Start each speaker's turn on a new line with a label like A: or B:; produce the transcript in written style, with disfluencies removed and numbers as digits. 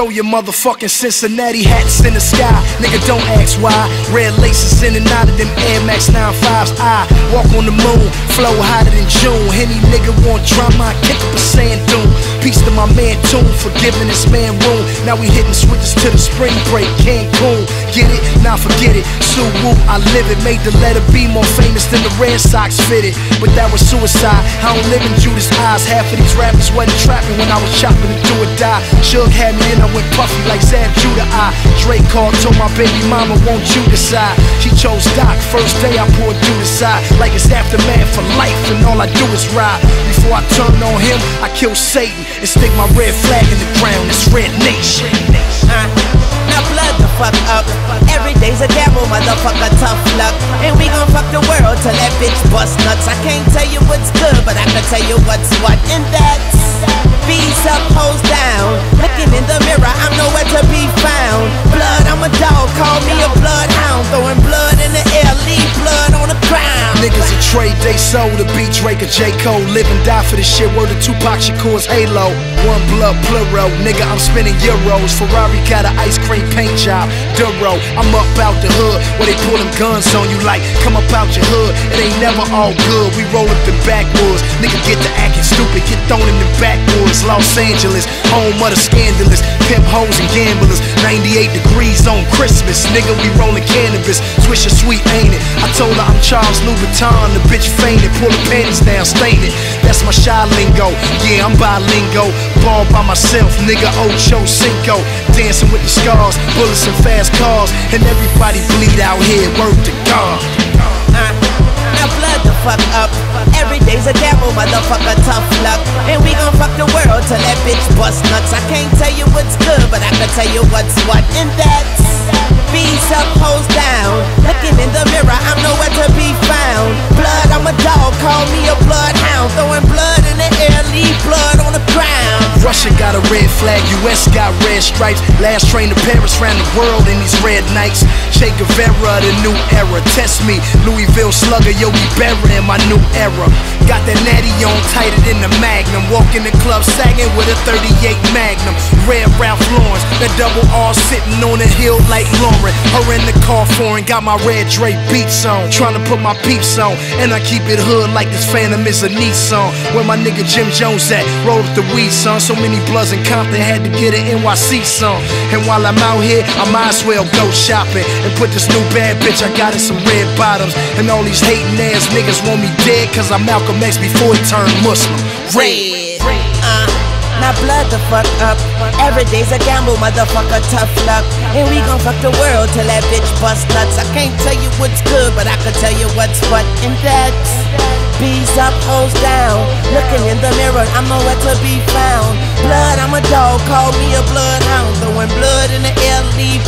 A: Throw your motherfucking Cincinnati hats in the sky. Nigga, don't ask why. Red laces in and out of them Air Max 95s. I walk on the moon, flow hotter than June. Any nigga want drama, I kick up a sand dune. Peace to my man Tune for giving this man room. Now we hitting switches to the spring break, Cancun. Get it? Now forget it. Sue Woo, I live it. Made the letter B more famous than the Red Sox fitted. But that was suicide. I don't live in Judas' eyes. Half of these rappers wasn't trapping when I was chopping to do or die. Suge had me and I went puffy like Zab Judah. Drake called, told my baby mama, won't you decide? She chose Doc. First day I poured through the side. Like it's aftermath for life and all I do is ride. Before I turn on him, I kill Satan and stick my red flag in the ground. It's Red Nation.
B: Now blood the fuck up. Every day's a gamble, motherfucker, tough luck. And we gon' fuck the world till that bitch bust nuts. I can't tell you what's good, but I can tell you what's what. And that's B's up, hoes down. Looking in the mirror, I'm nowhere to be found. Blood, I'm a dog, call me a bloodhound. Throwing blood in the air, leave blood on the ground.
A: Niggas a trade they sold to beat Drake or J. Cole. Live and die for this shit, word of Tupac Shakur's Halo. One blood, plural, nigga, I'm spinning euros. Ferrari got an ice cream paint job, Duro. I'm up out the hood, where they pull them guns on you like, come up out your hood, it ain't never all good. We roll up the backwoods, nigga get to acting stupid, get thrown in the backwoods. Los Angeles, home of the scandalous, pimp hoes and gamblers. 98 degrees on Christmas, nigga, we rolling cannabis. Swisher sweet, ain't it? I told her I'm Charles Louboutin, the bitch fainted, pull the panties down, stain it. That's my shy lingo, yeah, I'm bilingo. Ball by myself, nigga, Ocho Cinco. Dancing with the scars, bullets and fast cars, and everybody bleed out here, word to God.
B: Now blood the fuck up. Every day's a gamble, motherfucker, tough luck. And we gon' fuck the world till that bitch bust nuts. I can't tell you what's good, but I can tell you what's what. And that's B's up, hoes down. Looking in the mirror, I'm nowhere to be found. Blood, I'm a dog, call me a bloodhound. Throwing blood in the air, leave blood on the ground.
A: Russia got a red flag, US got red stripes. Last train to Paris, round the world in these red nights. Che Guevara, the new era. Test me, Louisville Slugger, Yogi Berra in my new era. Got that natty on tighter than the Magnum. Walk in the club sagging with a 38 Magnum. Red Ralph Lauren, that double R sitting on a hill like Lauren. Her in the car foreign, got my red Dre beats on. Tryna put my peeps on, and I keep it hood like this Phantom is a Nissan. Where my nigga Jim Jones at? Roll up the weed, son. So many bloods in Compton, had to get an NYC song. And while I'm out here, I might as well go shopping and put this new bad bitch I got in some red bottoms. And all these hating ass niggas want me dead, cause I'm Malcolm X before he turned Muslim.
B: Red. Now blood the fuck up. Every day's a gamble, motherfucker, tough luck. And we gon' fuck the world till that bitch bust nuts. I can't tell you what's good, but I can tell you what's what. And that's B's up, hoes down. Looking in the mirror, I'm nowhere to be found. Blood, I'm a dog, call me a bloodhound. Throwing blood in the air, leave